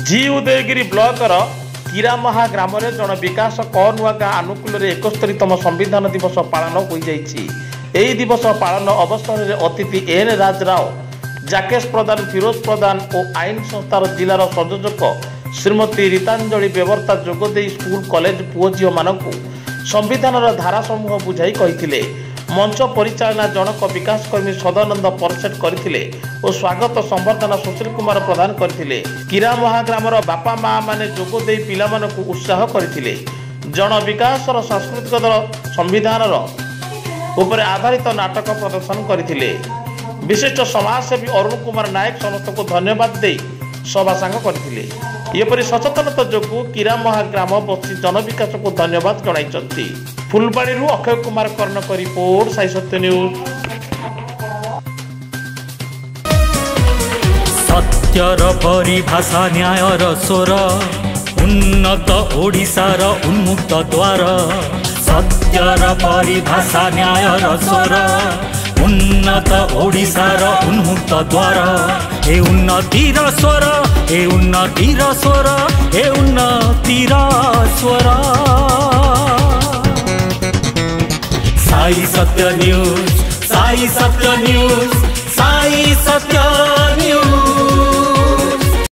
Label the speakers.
Speaker 1: जी Udayagiri blocker किरामहा ग्राम में जन विकास कनुआ गाँ आनुकूल 71तम संविधान दिवस पालन हो दिवस पालन अवसर में अतिथि एन राज राव, जाकेश प्रधान, फिरोज प्रधान और आईन संस्थार जिलार संयोजक श्रीमती रीतांजलि बेवर्ता जोगदे स्कूल कॉलेज पुओ झील मानू संविधान धारा समूह बुझाई कही मंच परिचालना जनक विकासकर्मी सदानंद परसेट करथिले और स्वागत संबर्धना सुशील कुमार प्रदान करथिले। किरामहा ग्रामर बापा माँ माने जोग देई पिला मानकु उत्साह करथिले। जन विकासर सांस्कृतिक दल संविधान उपरे आधारित नाटक प्रदर्शन करथिले। विशिष्ट समाजसेवी अरुण कुमार नायक समस्त को धन्यवाद दे सभा सांग करथिले। एपरि सचेतनता जोगु किरामहा ग्राम बसी जन विकास को धन्यवाद जणाइछन्ति। फुलबाड़ी अक्षय कुमार कर्णक रिपोर्ट साई सत्य न्यूज।
Speaker 2: सत्यर परिभाषा न्यायर स्वर उन्नत ओडिशार उन्मुक्त द्वार। सत्यर परिभाषा न्यायर स्वर उन्नत ओडिशार उन्मुक्त द्वार। ए उन्नतिर स्वर, ए उन्नतिर स्वर, ए उन्नतिर स्वर। Sai Satya news, Sai Satya news, Sai Satya news.